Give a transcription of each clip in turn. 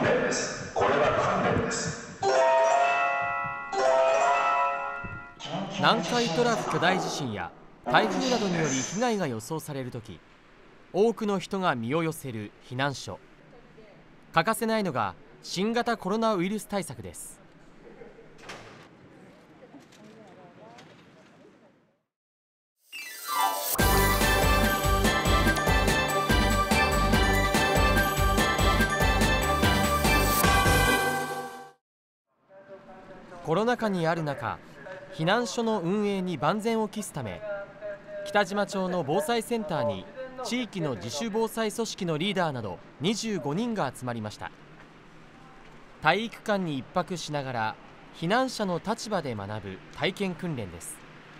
練です。これは訓練です。 南海トラフ巨大地震や台風などにより被害が予想されるとき、多くの人が身を寄せる避難所。欠かせないのが新型コロナウイルス対策です。コロナ禍にある中、避難所の運営に万全を期すため、北島町の防災センターに地域の自主防災組織のリーダーなど25人が集まりました。体育館に1泊しながら避難者の立場で学ぶ体験訓練です。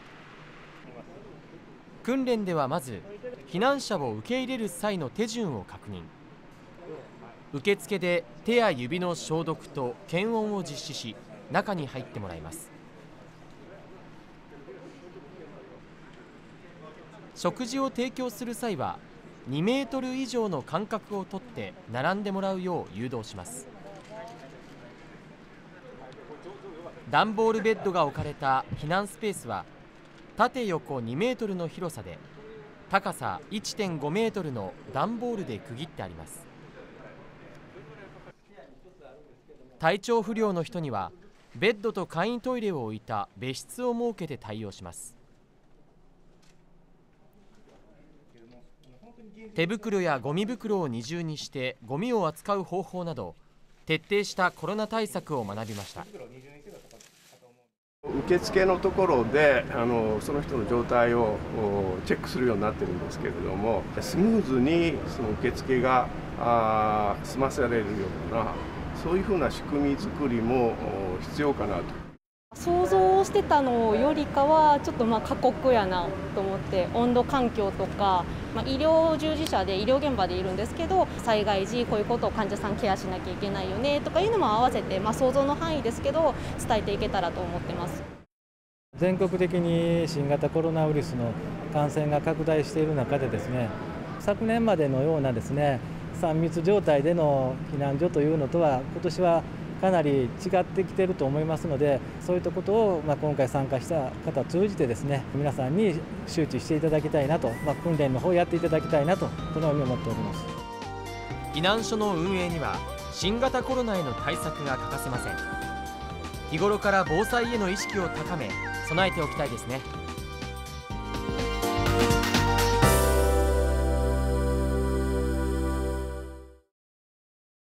訓練ではまず避難者を受け入れる際の手順を確認。受付で手や指の消毒と検温を実施し、中に入ってもらいます。食事を提供する際は2メートル以上の間隔をとって並んでもらうよう誘導します。段ボールベッドが置かれた避難スペースは縦横2メートルの広さで、高さ 1.5 メートルの段ボールで区切ってあります。体調不良の人にはベッドと簡易トイレを置いた別室を設けて対応します。手袋やゴミ袋を二重にしてゴミを扱う方法など、徹底したコロナ対策を学びました。 受付のところでその人の状態をチェックするようになってるんですけれども、スムーズにその受付が済ませられるような、そういうふうな仕組み作りも必要かなと。 想像してたのよりかはちょっと過酷やなと思って、温度環境とか、医療従事者で医療現場でいるんですけど、災害時こういうことを患者さんケアしなきゃいけないよねとかいうのも合わせて、想像の範囲ですけど伝えていけたらと思ってます。 全国的に新型コロナウイルスの感染が拡大している中でですね、昨年までのようなですね3密状態での避難所というのとは今年はかなり違ってきていると思いますので、そういったことを今回参加した方を通じてですね、皆さんに周知していただきたいなと、訓練の方をやっていただきたいなと、このように思っております。 避難所の運営には新型コロナへの対策が欠かせません。日頃から防災への意識を高め備えておきたいですね。